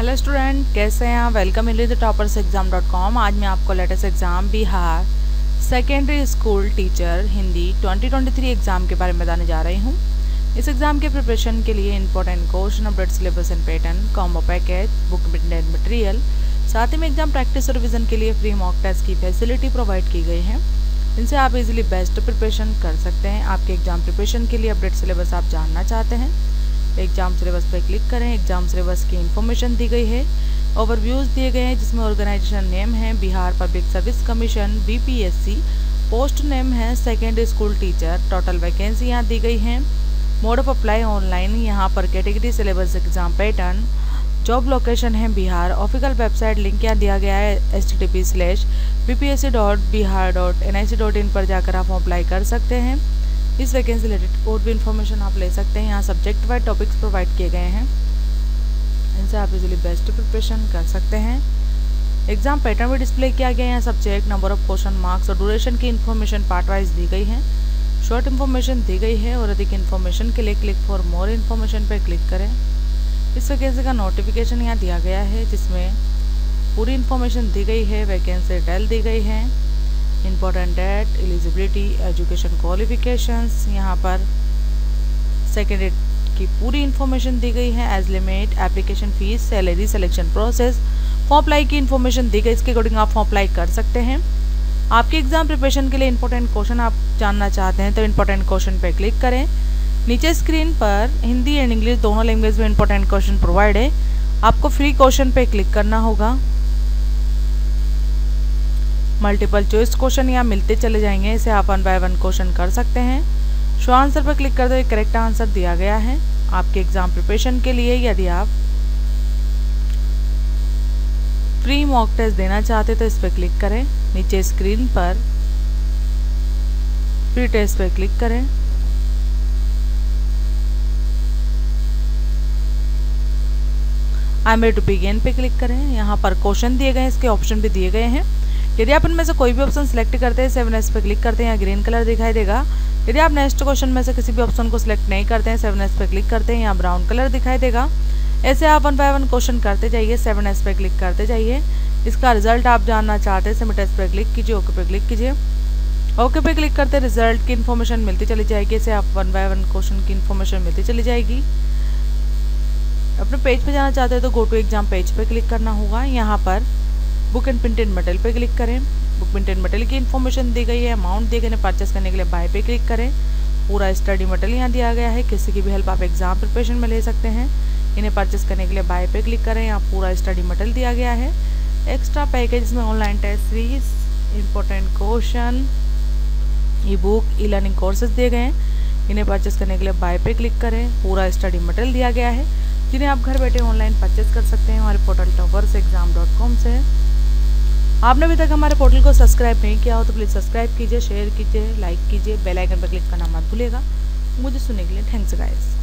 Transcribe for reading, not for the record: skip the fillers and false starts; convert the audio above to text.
Hello student, कैसे हैं आप? Welcome in the toppersexam.com। आज मैं आपको latest exam Bihar secondary school teacher Hindi 2023 exam के बारे में बताने जा रही हूँ। इस एग्ज़ाम के प्रिपरेशन के लिए important question, update syllabus and pattern, combo package, book and material, साथ ही में एग्जाम प्रैक्टिस और रिविजन के लिए फ्री मॉक टेस्ट की फैसिलिटी प्रोवाइड की गई है। इनसे आप इजीली बेस्ट प्रिपरेशन कर सकते हैं। आपके एग्जाम प्रिपरेशन के लिए अपडेट सिलेबस आप जानना चाहते हैं, एग्जाम सिलेबस पर क्लिक करें। एग्जाम सिलेबस की इन्फॉर्मेशन दी गई है, ओवरव्यूज़ दिए गए हैं जिसमें ऑर्गेनाइजेशन नेम है Bihar public service commission BPSC, post name है secondary school teacher, total vacancy यहाँ दी गई हैं, मोड ऑफ अप्लाई ऑनलाइन, यहाँ पर category syllabus exam pattern, job location है बिहार, ऑफिशियल वेबसाइट लिंक यहाँ दिया गया है http:/bpsc.bihar.nic.in पर जाकर आप अप्लाई कर सकते हैं। इस वैकेंसी रिलेटेड और भी इन्फॉर्मेशन आप ले सकते हैं। यहाँ सब्जेक्ट वाइज टॉपिक्स प्रोवाइड किए गए हैं, इनसे आप इजीली बेस्ट प्रिपरेशन कर सकते हैं। एग्जाम पैटर्न भी डिस्प्ले किया गया है। यहाँ subject, number of question, marks और ड्यूरेशन की इन्फॉर्मेशन पार्ट वाइज दी गई है, शॉर्ट इन्फॉर्मेशन दी गई है। और अधिक इन्फॉर्मेशन के लिए क्लिक फॉर मोर इन्फॉर्मेशन पर क्लिक करें। इस वैकेंसी का नोटिफिकेशन यहाँ दिया गया है जिसमें पूरी इन्फॉर्मेशन दी गई है, वैकेंसी डिटेल दी गई है, important date, eligibility, education qualifications, यहाँ पर सेकेंडरी की पूरी इन्फॉर्मेशन दी गई है, age limit, application fees, salary, selection process, form apply की इन्फॉर्मेशन दी गई। इसके अकॉर्डिंग आप फॉर्म अप्लाई कर सकते हैं। आपके एग्जाम प्रिपरेशन के लिए इंपॉर्टेंट क्वेश्चन आप जानना चाहते हैं तो इंपॉर्टेंट क्वेश्चन पर क्लिक करें। नीचे स्क्रीन पर हिंदी एंड इंग्लिश दोनों लैंग्वेज में इंपॉर्टेंट क्वेश्चन प्रोवाइड है। आपको फ्री क्वेश्चन पे क्लिक करना होगा। मल्टीपल चॉइस क्वेश्चन यहाँ मिलते चले जाएंगे, इसे आप 1 बाय 1 क्वेश्चन कर सकते हैं। शो आंसर पर क्लिक करते हुए करेक्ट आंसर दिया गया है। आपके एग्जाम प्रिपरेशन के लिए यदि आप फ्री मॉक टेस्ट देना चाहते तो इस पर क्लिक करें। नीचे स्क्रीन पर फ्री टेस्ट पर क्लिक करें। I am ready to begin पे क्लिक करें। यहाँ पर क्वेश्चन दिए गए हैं, इसके ऑप्शन भी दिए गए हैं। यदि आप इनमें से कोई भी ऑप्शन सिलेक्ट करते हैं 7S पे क्लिक करते हैं, यहाँ ग्रीन कलर दिखाई देगा। यदि आप नेक्स्ट क्वेश्चन में से किसी भी ऑप्शन को सिलेक्ट नहीं करते हैं 7S पे क्लिक करते हैं, यहाँ ब्राउन कलर दिखाई देगा। ऐसे आप 1 बाय 1 क्वेश्चन करते जाइए, 7S पे क्लिक करते जाइए। इसका रिजल्ट आप जानना चाहते हैं, सबमिट पे क्लिक कीजिए, ओके पे क्लिक कीजिए। ओके पे क्लिक करते रिजल्ट की इन्फॉर्मेशन मिलती चली जाएगी। इसे आप 1 बाय 1 क्वेश्चन की इन्फॉर्मेशन मिलती चली जाएगी। अपने पेज पे जाना चाहते हैं तो गो टू एग्जाम पेज पे क्लिक करना होगा। यहाँ पर बुक एंड प्रिंटेड मटेरियल पे क्लिक करें। बुक प्रिंटेड मटेरियल की इन्फॉर्मेशन दी गई है, अमाउंट दिए गए, परचेस करने के लिए बाय पे क्लिक करें। पूरा स्टडी मटेरियल यहाँ दिया गया है, किसी की भी हेल्प आप एग्जाम प्रिपरेशन में ले सकते हैं। इन्हें परचेस करने के लिए बाय पे क्लिक करें। यहाँ पूरा स्टडी मटेरियल दिया गया है। एक्स्ट्रा पैकेज में online test series, important question, e book, e learning courses दिए गए हैं। इन्हें परचेस करने के लिए बाय पे क्लिक करें। पूरा स्टडी मटेरियल दिया गया है जिन्हें आप घर बैठे ऑनलाइन परचेस कर सकते हैं हमारे पोर्टल toppersexam.com से। आपने अभी तक हमारे पोर्टल को सब्सक्राइब नहीं किया हो तो प्लीज़ सब्सक्राइब कीजिए, शेयर कीजिए, लाइक कीजिए, बेल आइकन पर क्लिक करना मत भूलिएगा। मुझे सुनने के लिए थैंक्स गाइस।